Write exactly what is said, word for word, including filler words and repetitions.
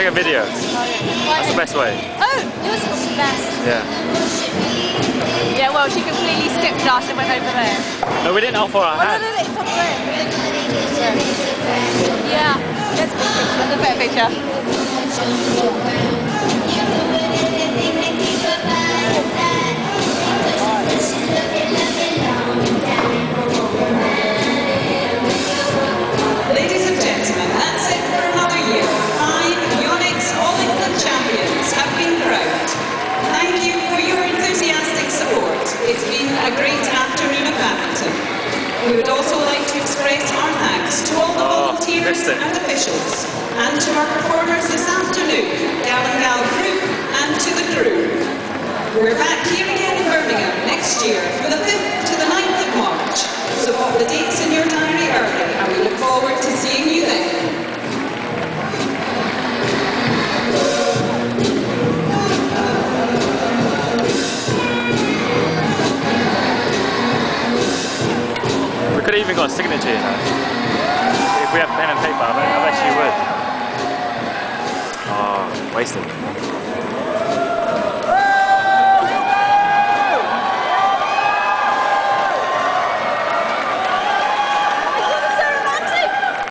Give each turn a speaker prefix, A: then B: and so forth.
A: take a video. That's the best way.
B: Oh, yours was the best.
A: Yeah.
B: Yeah, well, she completely skipped us and went over there.
A: No, we didn't offer our
B: Oh, no,
A: hand.
B: no, no, it's on the way. Yeah, let's put a better picture.
C: Ladies and gentlemen, that's it for another year. Five Yonex All England champions have been crowned. Thank you for your enthusiastic support. It's been a great afternoon at Badminton. We would also like to express our thanks to all the
A: Oh,
C: volunteers
A: missed it.
C: and officials, and to our performers this afternoon, Gal and Gal Group, and to the crew. We're back here again in Birmingham next year from the fifth to the ninth of March. So put the dates in your diary early, and we look forward to seeing you then.
A: We could have even got a signature, you know. If we have pen and paper, I bet, I bet she would. Oh, wasted.